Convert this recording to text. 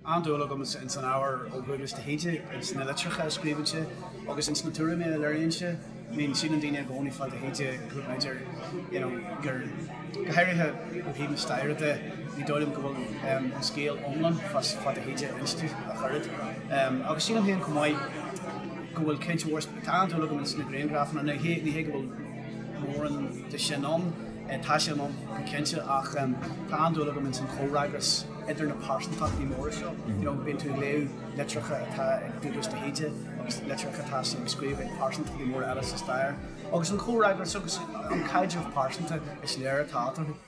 Andúla go in san áhar ó bhuigus de héide is na litrecha scríbante agus ins natúra mé leirionse mín sin an daine gcónaí fád a héide grúpméidir gur gohéirithe ó hí na stairide ní dólim go bhfuil an scéal omlan fád a héide instú a churid agus sin am héon go maiid go bhfuil cinnte bhór Andúla go na gréongrafan na hé ní hé go bhfuil mór an de sin an tá sé an cinnte ach tá Andúla go san chórágus idir na pásantaach ní mór seo bíonn tú léú litrecha atá ag dúgus de héide agus litrecha tá sin scríomh ag pásantaach ní mór eile sa stair agus an chórágus agus an caididir pásanta is léir tátar